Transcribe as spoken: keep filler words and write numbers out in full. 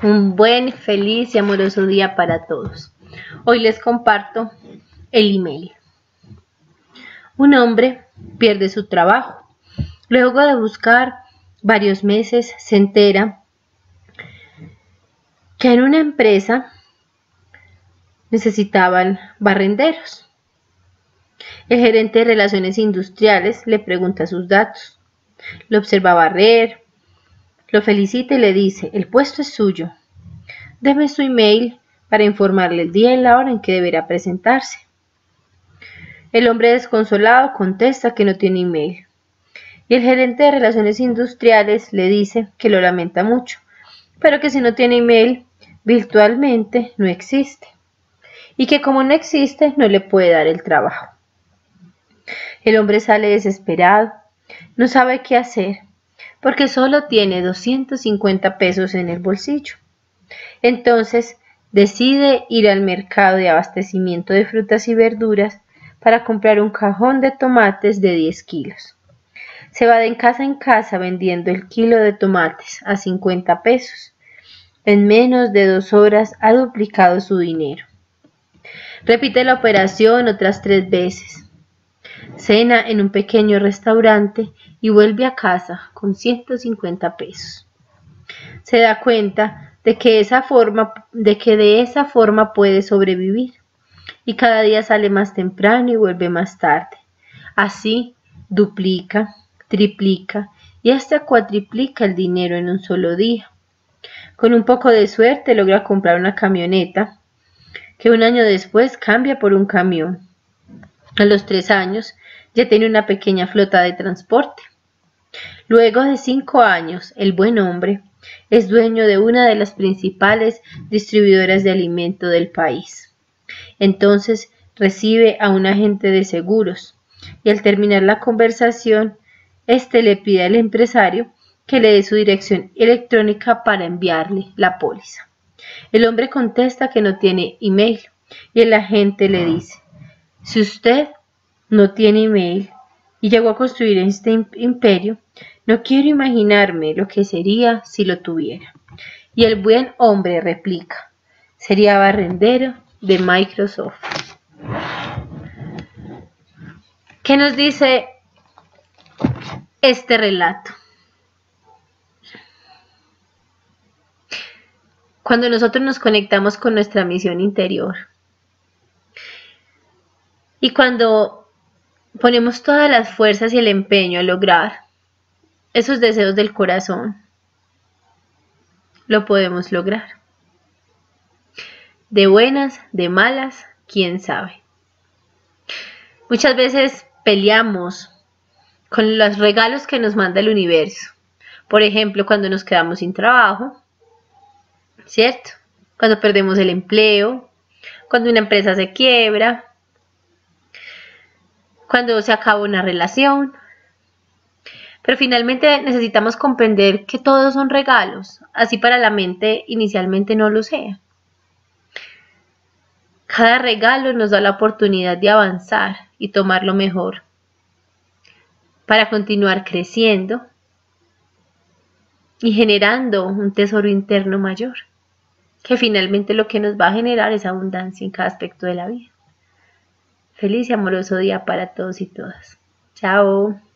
Un buen, feliz y amoroso día para todos. Hoy les comparto el email. Un hombre pierde su trabajo. Luego de buscar varios meses se entera que en una empresa necesitaban barrenderos. El gerente de relaciones industriales le pregunta sus datos. Lo observa barrer, lo felicita y le dice: el puesto es suyo. Deme su email para informarle el día y la hora en que deberá presentarse. El hombre desconsolado contesta que no tiene email. Y el gerente de relaciones industriales le dice que lo lamenta mucho, pero que si no tiene email, virtualmente no existe. Y que como no existe, no le puede dar el trabajo. El hombre sale desesperado, no sabe qué hacer, porque solo tiene doscientos cincuenta pesos en el bolsillo. Entonces decide ir al mercado de abastecimiento de frutas y verduras para comprar un cajón de tomates de diez kilos. Se va de casa en casa vendiendo el kilo de tomates a cincuenta pesos. En menos de dos horas ha duplicado su dinero. Repite la operación otras tres veces. Cena en un pequeño restaurante y vuelve a casa con ciento cincuenta pesos. Se da cuenta de que, esa forma, de que de esa forma puede sobrevivir y cada día sale más temprano y vuelve más tarde. Así duplica, triplica y hasta cuatriplica el dinero en un solo día. Con un poco de suerte logra comprar una camioneta que un año después cambia por un camión. A los tres años ya tiene una pequeña flota de transporte. Luego de cinco años, el buen hombre es dueño de una de las principales distribuidoras de alimento del país. Entonces recibe a un agente de seguros y al terminar la conversación, éste le pide al empresario que le dé su dirección electrónica para enviarle la póliza. El hombre contesta que no tiene email y el agente le dice: si usted no tiene email y llegó a construir este imperio, no quiero imaginarme lo que sería si lo tuviera. Y el buen hombre replica: sería barrendero de Microsoft. ¿Qué nos dice este relato? Cuando nosotros nos conectamos con nuestra misión interior y cuando ponemos todas las fuerzas y el empeño a lograr esos deseos del corazón, lo podemos lograr. De buenas, de malas, quién sabe. Muchas veces peleamos con los regalos que nos manda el universo. Por ejemplo, cuando nos quedamos sin trabajo, ¿cierto? Cuando perdemos el empleo, cuando una empresa se quiebra, cuando se acaba una relación. Pero finalmente necesitamos comprender que todos son regalos, así para la mente inicialmente no lo sea. Cada regalo nos da la oportunidad de avanzar y tomar lo mejor para continuar creciendo y generando un tesoro interno mayor, que finalmente lo que nos va a generar es abundancia en cada aspecto de la vida. Feliz y amoroso día para todos y todas. Chao.